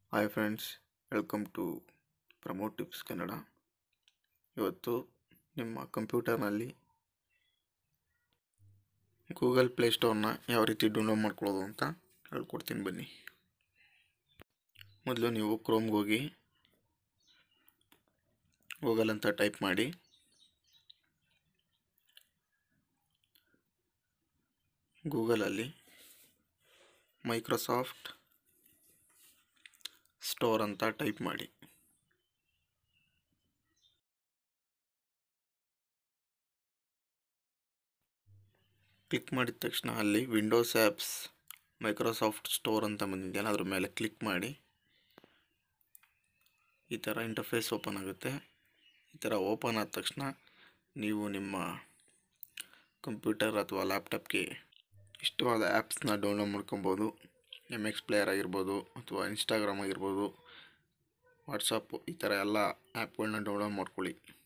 Hi friends, welcome to promote tips Kannada. ಇವತ್ತು ನಿಮ್ಮ ಕಂಪ್ಯೂಟರ್ನಲ್ಲಿ ಗೂಗಲ್ ಪ್ಲೇಸ್ಟೋರ್ನ ಯಾವ ರೀತಿ ಡೌನ್ಲೋಡ್ ಮಾಡ್ಕೊಳ್ಳೋದು ಅಂತ ಹೇಳ್ಕೊಡ್ತೀನಿ ಬನ್ನಿ. ಮೊದಲು ನೀವು ಕ್ರೋಮ್ಗೆ ಹೋಗಿ ಗೂಗಲ್ ಅಂತ ಟೈಪ್ ಮಾಡಿ. ಗೂಗಲಲ್ಲಿ ಮೈಕ್ರೋಸಾಫ್ಟ್ ಸ್ಟೋರ್ ಅಂತ ಟೈಪ್ ಮಾಡಿ. ಕ್ಲಿಕ್ ಮಾಡಿದ ತಕ್ಷಣ ಅಲ್ಲಿ ವಿಂಡೋಸ್ ಆ್ಯಪ್ಸ್ ಮೈಕ್ರೋಸಾಫ್ಟ್ ಸ್ಟೋರ್ ಅಂತ ಬಂದಿದೆಯಲ್ಲ, ಅದ್ರ ಮೇಲೆ ಕ್ಲಿಕ್ ಮಾಡಿ. ಈ ಥರ ಇಂಟರ್ಫೇಸ್ ಓಪನ್ ಆಗುತ್ತೆ. ಈ ಥರ ಓಪನ್ ಆದ ತಕ್ಷಣ ನೀವು ನಿಮ್ಮ ಕಂಪ್ಯೂಟರ್ ಅಥವಾ ಲ್ಯಾಪ್ಟಾಪ್ಗೆ ಇಷ್ಟವಾದ ಆ್ಯಪ್ಸ್ನ ಡೌನ್ಲೋಡ್ ಮಾಡ್ಕೊಬೋದು. MX ಪ್ಲೇಯರ್ ಆಗಿರ್ಬೋದು, ಅಥವಾ ಇನ್ಸ್ಟಾಗ್ರಾಮ್ ಆಗಿರ್ಬೋದು, ವಾಟ್ಸಪ್ಪು, ಈ ಥರ ಎಲ್ಲ ಆ್ಯಪ್ಗಳನ್ನ ಡೌನ್ಲೋಡ್ ಮಾಡ್ಕೊಳ್ಳಿ.